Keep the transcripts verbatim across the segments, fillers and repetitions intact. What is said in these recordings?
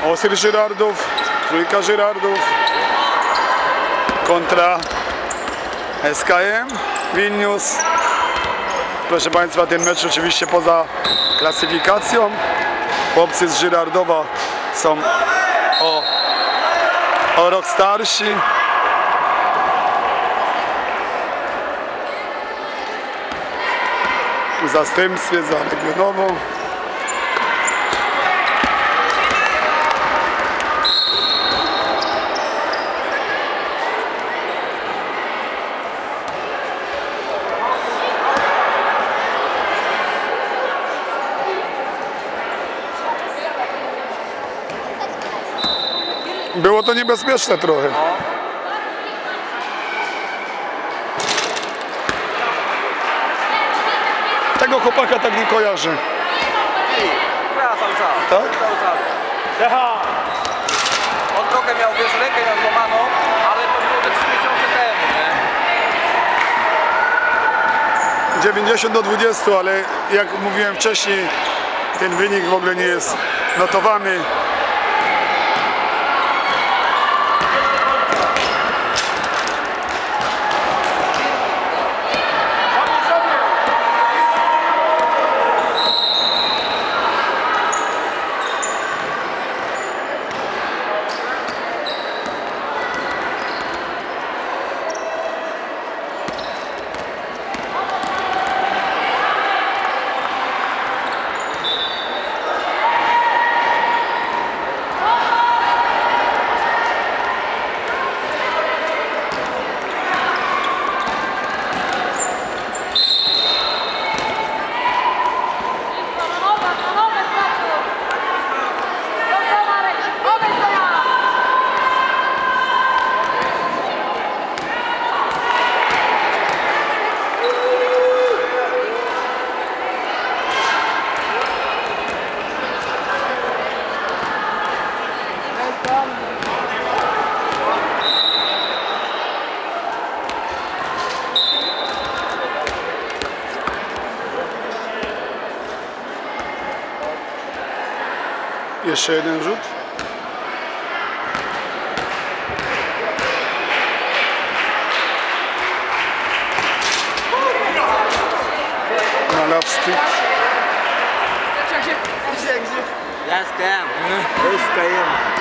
Osir Żyrardów, trójka Żyrardów kontra S K M Vilnius. Proszę Państwa, ten mecz oczywiście poza klasyfikacją. Chłopcy z Żyrardowa są o, o rok starsi. W zastępstwie za Legionową. Było to niebezpieczne trochę. Tego chłopaka tak nie kojarzy. Ja cały czas. Tak? Cały czas. Decha. On trochę miał, wiesz, rękę miał złamaną, ale to było te trzy miesiące temu, nie? dziewięćdziesiąt do dwudziestu, ale jak mówiłem wcześniej, ten wynik w ogóle nie jest notowany. Jeszcze jeden rzut. Malawski. S K M. S K M.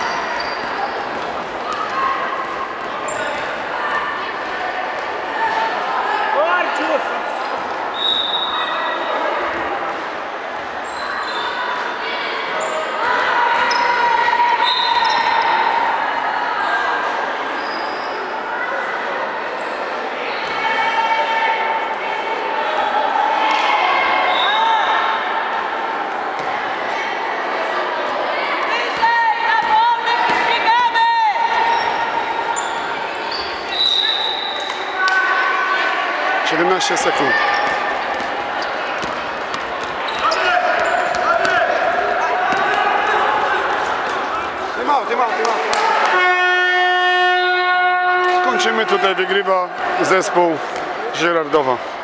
siedemnaście sekund. Kończymy, tutaj wygrywa zespół Żyrardowa.